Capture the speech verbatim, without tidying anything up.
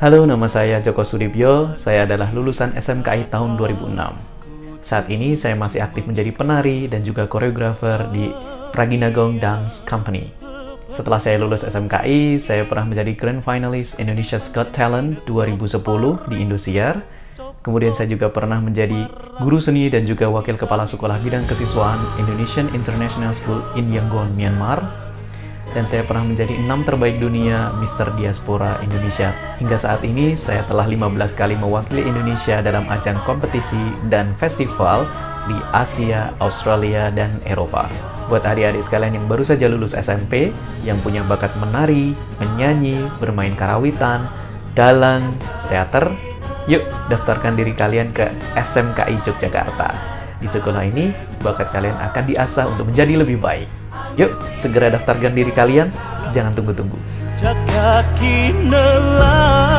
Halo, nama saya Joko Sudibyo. Saya adalah lulusan S M K I tahun dua ribu enam. Saat ini saya masih aktif menjadi penari dan juga koreografer di Praginagong Dance Company. Setelah saya lulus S M K I, saya pernah menjadi Grand Finalist Indonesia's Got Talent dua ribu sepuluh di Indosiar. Kemudian saya juga pernah menjadi guru seni dan juga wakil kepala sekolah bidang kesiswaan Indonesian International School in Yangon, Myanmar. Dan saya pernah menjadi enam terbaik dunia Mister Diaspora Indonesia. Hingga saat ini, saya telah lima belas kali mewakili Indonesia dalam ajang kompetisi dan festival di Asia, Australia, dan Eropa. Buat adik-adik sekalian yang baru saja lulus S M P, yang punya bakat menari, menyanyi, bermain karawitan, dalang, teater, yuk daftarkan diri kalian ke S M K I Yogyakarta. Di sekolah ini, bakat kalian akan diasah untuk menjadi lebih baik. Yuk, segera daftarkan diri kalian, jangan tunggu-tunggu.